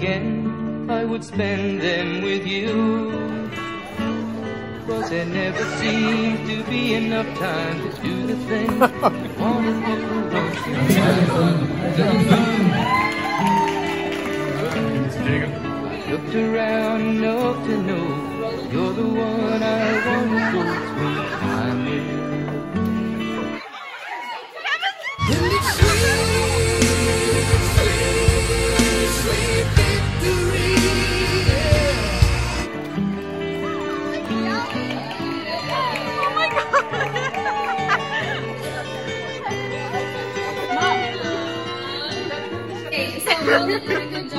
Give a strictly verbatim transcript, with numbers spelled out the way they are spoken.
again, I would spend them with you. Cause there never seems to be enough time to do the things we want to do. Looked around enough to know you're the one I want to go through time with. So Will did a good